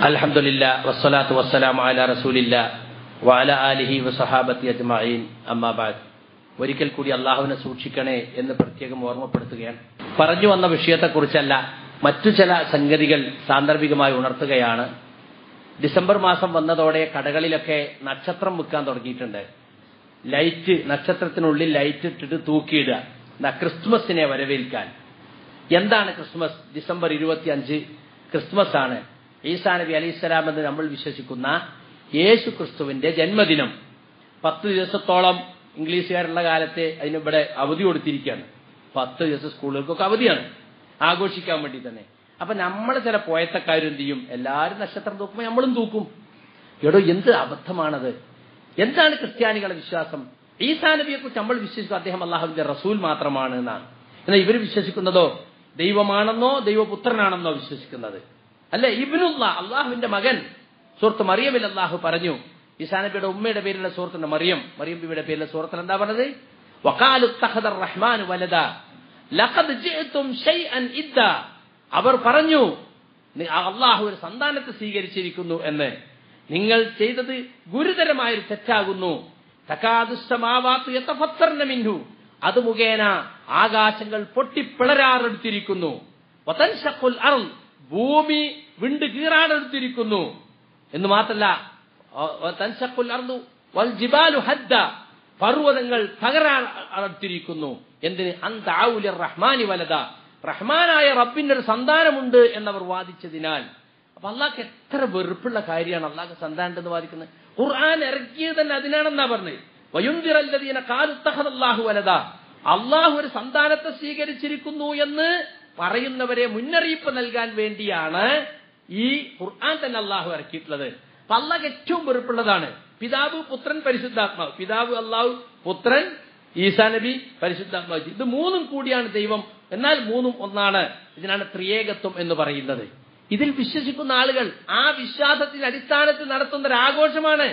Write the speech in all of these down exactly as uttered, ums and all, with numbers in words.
അൽഹംദുലില്ലാഹ് വസ്സലാത്തു വസ്സലാമു അലാ റസൂലില്ലാഹ് വഅലാ ആലിഹി വസഹാബത്തി അജ്മഈൻ അമ്മാ ബഅദ്. ഒരിക്കൽ കൂടി അള്ളാഹുവിനെ സൂക്ഷിക്കണേ എന്ന് പ്രത്യേകം ഓർമ്മപ്പെടുത്തുകയാണ്. പറഞ്ഞു വന്ന വിഷയത്തെക്കുറിച്ചല്ല, മറ്റു ചില സംഗതികൾ സാന്ദർഭികമായി ഉണർത്തുകയാണ്. ഡിസംബർ മാസം വന്നതോടെ കടകളിലൊക്കെ നക്ഷത്രം വിൽക്കാൻ തുടങ്ങിയിട്ടുണ്ട്. ലൈറ്റ്, നക്ഷത്രത്തിനുള്ളിൽ ലൈറ്റ് ഇട്ടിട്ട് തൂക്കിയിടുക, ക്രിസ്മസിനെ വരവേൽക്കാൻ. എന്താണ് ക്രിസ്മസ്? ഡിസംബർ ഇരുപത്തി അഞ്ച് ക്രിസ്മസ് ആണ്. ഈസാ നബി അലൈഹിസ്സലാം എന്ന് നമ്മൾ വിശ്വസിക്കുന്ന യേശു ക്രിസ്തുവിന്റെ ജന്മദിനം. പത്ത് ദിവസത്തോളം ഇംഗ്ലീഷുകാരുള്ള കാലത്തെ അതിനിവിടെ അവധി കൊടുത്തിരിക്കുകയാണ്. പത്ത് ദിവസം സ്കൂളുകൾക്കൊക്കെ അവധിയാണ്, ആഘോഷിക്കാൻ വേണ്ടി തന്നെ. അപ്പൊ നമ്മൾ ചില പോയത്തക്കാരും എന്ത് ചെയ്യും? എല്ലാവരും നക്ഷത്രം തൂക്കുമ്പോൾ നമ്മളും തൂക്കും. എടോ, എന്ത് അബദ്ധമാണത്! എന്താണ് ക്രിസ്ത്യാനികളുടെ വിശ്വാസം? ഈസാ നബിയെ കുറിച്ച് നമ്മൾ വിശ്വസിക്കും അദ്ദേഹം അള്ളാഹുവിന്റെ റസൂൽ മാത്രമാണ് എന്നാണ്. എന്നാൽ ഇവർ വിശ്വസിക്കുന്നതോ ദൈവമാണെന്നോ ദൈവപുത്രനാണെന്നോ വിശ്വസിക്കുന്നത്. അല്ലെ, ഇബ്നുല്ല, അള്ളാഹുവിന്റെ മകൻ. സൂറത്ത് മറിയമിൽ അള്ളാഹു പറഞ്ഞു, ഈസാ നബിയുടെ ഉമ്മയുടെ പേരിലുള്ള സൂറത്തുണ്ട് മറിയം. മറിയം ബിയുടെ പേരിലുള്ള സൂറത്തിൽ എന്താ പറഞ്ഞത്? വഖാലു ഇത്തഖദ റഹ്മാനു വലദ ലഖദ് ജിഅ്തും ശൈഅൻ ഇദ്ദ. അവർ പറഞ്ഞു, അള്ളാഹു ഒരു സന്താനത്തെ സ്വീകരിച്ചിരിക്കുന്നു എന്ന്. നിങ്ങൾ ചെയ്തത് ഗുരുതരമായൊരു തെറ്റാകുന്നു. തകാദുസ്സമാവാതു യതഫത്തർന മിൻഹു. അത് മുഖേന ആകാശങ്ങൾ പൊട്ടിപ്പിളരാറെടുത്തിരിക്കുന്നു. വതൻശഖുൽ അർള്, ഭൂമി വിണ്ട് കീറാടെടുത്തിരിക്കുന്നു എന്ന് മാത്രല്ല, തൻശഖുൽ അർളു വൽ ജിബാലു ഹദ്ദ, പർവ്വതങ്ങൾ തകരാറെടുത്തിരിക്കുന്നു. എന്തിന്? അൻദഅഉ ലിർറഹ്മാനി വലദ, റഹ്മാനായ റബ്ബിന്റെ ഒരു സന്താനമുണ്ട് എന്നവർ വാദിച്ചതിനാൽ. അപ്പൊ അള്ളാഹ്ക്ക് എത്ര വെറുപ്പുള്ള കാര്യമാണ് അള്ളാഹ്ക്ക് സന്താനം എന്ന് വാദിക്കുന്നത്. ഖുർആൻ ഇറക്കിയത് തന്നെ അതിനാണെന്നാ പറഞ്ഞത്. വയുൻദിറല്ലദീന ഖാലു ഇത്തഖദല്ലാഹു വലദ, അള്ളാഹു ഒരു സന്താനത്തെ സ്വീകരിച്ചിരിക്കുന്നു എന്ന് പറയുന്നവരെ മുന്നറിയിപ്പ് നൽകാൻ വേണ്ടിയാണ് ഈ ഖുർആൻ തന്നെ അള്ളാഹു ഇറക്കിയിട്ടുള്ളത്. അപ്പൊ അള്ളാഹ്ക്ക് ഏറ്റവും വെറുപ്പുള്ളതാണ് പിതാവ്, പുത്രൻ, പരിശുദ്ധാത്മാവ്. പിതാവ് അള്ളാഹു, പുത്രൻ ഈസാ നബി, പരിശുദ്ധാത്മാവ്. ഇത് മൂന്നും കൂടിയാണ് ദൈവം, എന്നാൽ മൂന്നും ഒന്നാണ്. ഇതിനാണ് ത്രിയേകത്വം എന്ന് പറയുന്നത്. ഇതിൽ വിശ്വസിക്കുന്ന ആളുകൾ ആ വിശ്വാസത്തിന്റെ അടിസ്ഥാനത്തിൽ നടത്തുന്ന ഒരു ആഘോഷമാണ്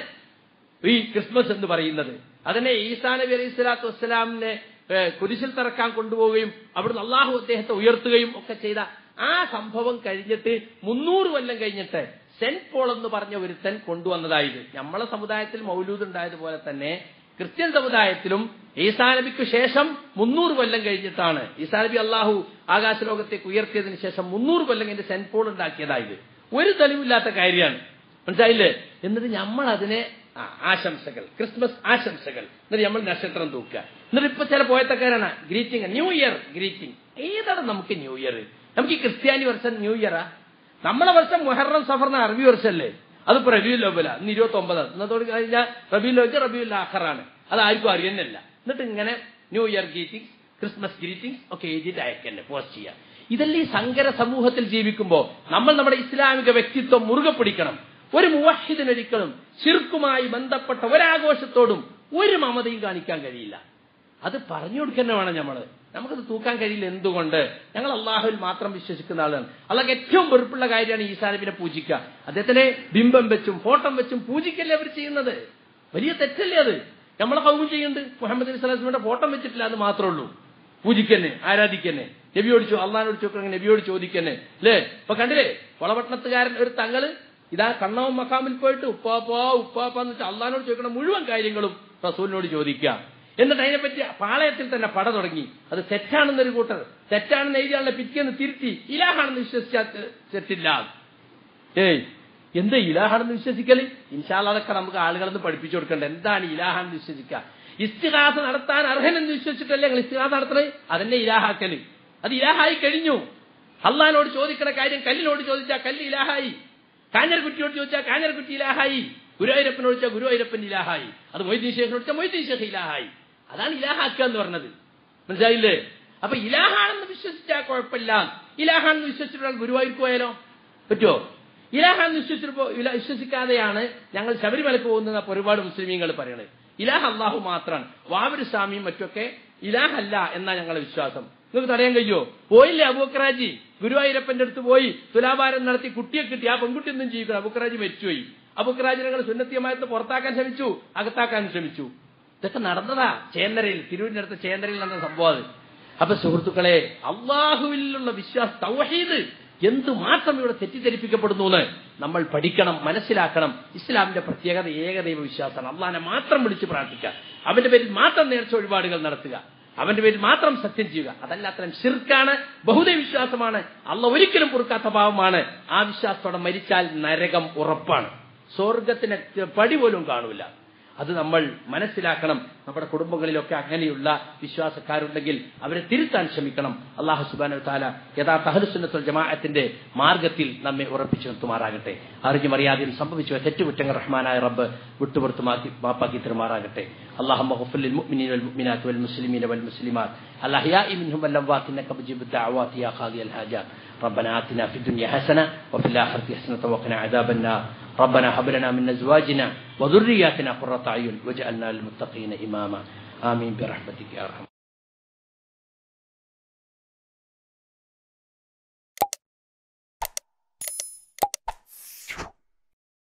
ഈ ക്രിസ്മസ് എന്ന് പറയുന്നത്. അതിനെ ഈസാ നബി അലൈഹി സ്വലാത്തു വസ്സലാമിനെ കുരിശിൽ തറക്കാൻ കൊണ്ടുപോവുകയും അവിടുന്ന് അള്ളാഹു അദ്ദേഹത്തെ ഉയർത്തുകയും ഒക്കെ ചെയ്ത ആ സംഭവം കഴിഞ്ഞിട്ട് മുന്നൂറ് കൊല്ലം കഴിഞ്ഞിട്ട് സെന്റ് പോൾ എന്ന് പറഞ്ഞ ഒരുത്തൻ കൊണ്ടുവന്നതായത്. നമ്മളെ സമുദായത്തിൽ മൗലൂദ് ഉണ്ടായതുപോലെ തന്നെ ക്രിസ്ത്യൻ സമുദായത്തിലും ഈസാ നബിക്ക് ശേഷം മുന്നൂറ് കൊല്ലം കഴിഞ്ഞിട്ടാണ് ഈസാ നബി അള്ളാഹു ആകാശലോകത്തേക്ക് ഉയർത്തിയതിനു ശേഷം മുന്നൂറ് കൊല്ലം കഴിഞ്ഞ് സെന്റ് പോൾ ഉണ്ടാക്കിയതായത്. ഒരു തെളിവില്ലാത്ത കാര്യമാണ്, മനസ്സിലായില്ലേ? എന്നിട്ട് നമ്മൾ അതിനെ ആശംസകൾ, ക്രിസ്മസ് ആശംസകൾ, എന്നിട്ട് നമ്മൾ നക്ഷത്രം തൂക്കുക. എന്നിട്ട് ഇപ്പൊ ചില പോയത്തക്കാരാണ് ഗ്രീറ്റിംഗ്, ന്യൂ ഇയർ ഗ്രീറ്റിംഗ്. ഏതാണ് നമുക്ക് ന്യൂ ഇയർ? നമുക്ക് ഈ ക്രിസ്ത്യാനി വർഷം ന്യൂ ഇയറാ? നമ്മളെ വർഷം മുഹറം സഫർ അറബി വർഷമല്ലേ? അതിപ്പോ റബീഉൽ അവ്വല, ഇന്ന് ഇരുപത്തി ഒമ്പതാണ്. ഇന്നത്തോട് കഴിഞ്ഞാൽ റബീഉൽ അവ്വൽ, റബീഉൽ ആഖിറാണ്. അത് ആർക്കും അറിയുന്നില്ല. എന്നിട്ട് ഇങ്ങനെ new year greetings, Christmas greetings ഒക്കെ എഴുതിയിട്ട് അയക്കന്നെ, പോസ്റ്റ് ചെയ്യാം. ഇതല്ലേ ഈ സങ്കര സമൂഹത്തിൽ ജീവിക്കുമ്പോൾ നമ്മൾ നമ്മുടെ ഇസ്ലാമിക വ്യക്തിത്വം മുറുകെ പിടിക്കണം. ഒരു മുവഹിദിനൊരിക്കലും ശിർക്കുമായി ബന്ധപ്പെട്ട ഒരാഘോഷത്തോടും ഒരു മമതയും കാണിക്കാൻ കഴിയില്ല. അത് പറഞ്ഞു കൊടുക്കുന്ന വേണം നമ്മള്. നമുക്കത് തൂക്കാൻ കഴിയില്ല. എന്തുകൊണ്ട്? ഞങ്ങൾ അള്ളാഹുവിൽ മാത്രം വിശ്വസിക്കുന്ന ആളാണ്. അള്ളാഹ്ക്ക് ഏറ്റവും വെറുപ്പുള്ള കാര്യമാണ് ഈസാ നബിനെ പൂജിക്കുക. അദ്ദേഹത്തിനെ ബിംബം വെച്ചും ഫോട്ടം വെച്ചും പൂജിക്കല്ലേ അവർ ചെയ്യുന്നത്. വലിയ തെറ്റല്ലേ അത്? നമ്മളെ കൗമും ചെയ്യുന്നുണ്ട്. മുഹമ്മദ് നബി സ്വല്ലല്ലാഹു അലൈഹി വസല്ലമയുടെ ഫോട്ടം വെച്ചിട്ടില്ല, അത് മാത്രമേ ഉള്ളൂ. പൂജിക്കന്നെ, ആരാധിക്കന്നെ, നബിയോട് ചോ അള്ളാഹിനോട് ചോദിക്കണമെങ്കിൽ നബിയോട് ചോദിക്കന്നെ, അല്ലേ? ഇപ്പൊ കണ്ടില്ലേ, വളപട്ടണത്തുകാരൻ ഒരു തങ്ങള് ഇതാ കണ്ണവും മക്കാമിൽ പോയിട്ട് ഉപ്പാപ്പാ ഉപ്പാപ്പാന്ന് വെച്ചാൽ അള്ളാഹിനോട് ചോദിക്കണ മുഴുവൻ കാര്യങ്ങളും റസൂലിനോട് ചോദിക്കാം. എന്നിട്ട് അതിനെപ്പറ്റി പാളയത്തിൽ തന്നെ പട തുടങ്ങി. അത് തെറ്റാണെന്നൊരു കൂട്ടർ, തെറ്റാണെന്ന് എഴുതിയാളുടെ പിറ്റേന്ന് തിരുത്തി ഇലാഹാണെന്ന് വിശ്വസിച്ചാൽ തെറ്റില്ല. ഏയ്, എന്താ ഇലാഹാണെന്ന് വിശ്വസിക്കല്? ഇൻഷാ അല്ലാഹ് അതൊക്കെ നമുക്ക് ആളുകളെന്ന് പഠിപ്പിച്ചു കൊടുക്കണ്ട. എന്താണ് ഇലാഹാണെന്ന് വിശ്വസിക്കുക? ഇസ്തിഗാസ നടത്താൻ അർഹനെന്ന് വിശ്വസിച്ചിട്ടല്ലേ നിങ്ങൾ ഇസ്തിഗാസ നടത്തണേ? അതെന്നെ ഇലാഹാക്കല്. അത് ഇലാഹായി കഴിഞ്ഞു. അള്ളാഹിനോട് ചോദിക്കണ കാര്യം കല്ലിനോട് ചോദിച്ചാൽ കല്ല് ഇലാഹായി, കാഞ്ഞർകുറ്റിയോട് ചോദിച്ചാൽ കാഞ്ഞർകുറ്റി ഇലാഹായി, ഗുരുവായൂരപ്പനോട് ചോദിച്ചാൽ ഗുരുവായൂരപ്പൻ ഇലാഹായി, അത് മൊയ്തീൻ ശേഖനോട് ചോദിച്ചാൽ മൊയ്തീൻ ശേഖ് ഇലാഹായി. അതാണ് ഇലാഹാക്കുക എന്ന് പറഞ്ഞത്, മനസ്സിലായില്ലേ? അപ്പൊ ഇലാഹാണെന്ന് വിശ്വസിച്ചാൽ കുഴപ്പമില്ല. ഇലാഹാണെന്ന് വിശ്വസിച്ചിട്ടാൽ ഗുരുവായൂർക്ക് പോയാലോ പറ്റുമോ? ഇലാഹാണെന്ന് വിശ്വസിച്ചപ്പോ വിശ്വസിക്കാതെയാണ് ഞങ്ങൾ ശബരിമലക്ക് പോകുന്നത് ഒരുപാട് മുസ്ലിമീങ്ങൾ പറയണത്. ഇലാഹ അള്ളാഹു മാത്രമാണ്. വാവൂർ സ്വാമിയും മറ്റൊക്കെ ഇലാഹല്ല എന്നാ ഞങ്ങളുടെ വിശ്വാസം. നിങ്ങൾക്ക് തടയാൻ കഴിയോ? പോയില്ലേ അബൂബക്കറാജി? ഗുരുവായൂരപ്പന്റെ അടുത്ത് പോയി തുലാഭാരം നടത്തി കുട്ടിയെ കിട്ടി. ആ പെൺകുട്ടി ഒന്നും ജീവിക്കണം. അബൂബക്കറാജി മരിച്ചുപോയി. അബൂബക്കറാജി ഞങ്ങൾ സുന്നത്തിയമായത്ത് പുറത്താക്കാൻ ശ്രമിച്ചു, അകത്താക്കാൻ ശ്രമിച്ചു. ഇതൊക്കെ നടന്നതാ ചേന്നരയിൽ, തിരൂരിന്റെ അടുത്ത് ചേന്നരയിൽ നടന്ന സംഭവം. അപ്പൊ സുഹൃത്തുക്കളെ, അള്ളാഹുവിലുള്ള വിശ്വാസം, തൗഹീദ്, എന്തുമാത്രം ഇവിടെ തെറ്റിദ്ധരിപ്പിക്കപ്പെടുന്നു എന്ന് നമ്മൾ പഠിക്കണം, മനസ്സിലാക്കണം. ഇസ്ലാമിന്റെ പ്രത്യേകത ഏകദൈവ വിശ്വാസമാണ്. അള്ളാഹിനെ മാത്രം വിളിച്ച് പ്രാർത്ഥിക്കുക, അവന്റെ പേരിൽ മാത്രം നേർച്ച വഴിപാടുകൾ നടത്തുക, അവന്റെ പേരിൽ മാത്രം സത്യം ചെയ്യുക. അതല്ലാത്തരം ശിർക്കാണ്, ബഹുദൈവ വിശ്വാസമാണ്, അള്ളാഹ് ഒരിക്കലും പൊറുക്കാത്ത പാവമാണ്. ആ വിശ്വാസത്തോടെ മരിച്ചാൽ നരകം ഉറപ്പാണ്, സ്വർഗത്തിന് പടി പോലും കാണൂല. അത് നമ്മൾ മനസ്സിലാക്കണം. നമ്മുടെ കുടുംബങ്ങളിലൊക്കെ അങ്ങനെയുള്ള വിശ്വാസക്കാരുണ്ടെങ്കിൽ അവരെ തിരുത്താൻ ശ്രമിക്കണം. അല്ലാഹു സുബ്ഹാനഹു വ തആല യഥാർത്ഥ അഹ്ലുസുന്നത്ത് വൽ ജമാഅത്തിന്റെ മാർഗത്തിൽ നമ്മെ ഉറപ്പിച്ചു നിർത്തുമാറാകട്ടെ. അറിഞ്ഞും അറിയാതെയും സംഭവിച്ചു തെറ്റുകുറ്റങ്ങൾ റഹ്മാനായ റബ്ബ് വിട്ടുപുറത്തുമാക്കി മാപ്പാക്കി തരുമാറാകട്ടെ. അല്ലാഹുമ്മ ഗ്ഫിർ ലിൽ മുഅ്മിനീന വൽ മുഅ്മിനാത്ത് വൽ മുസ്ലിമീന വൽ മുസ്ലിമാത്ത് അൽ അഹ്യാഇ മിൻഹും വൽ അംവാത്ത് ഇന്നക മുജീബുദ് ദഅവാതി യാ ഖാദിയൽ ഹാജാത്ത്. ربنا آتنا في الدنيا حسنة وفي الآخرة حسنة وقنا عذاب النار. ربنا هب لنا من أزواجنا وذرياتنا قرة أعين واجعلنا للمتقين إماما. آمين برحمتك يا أرحم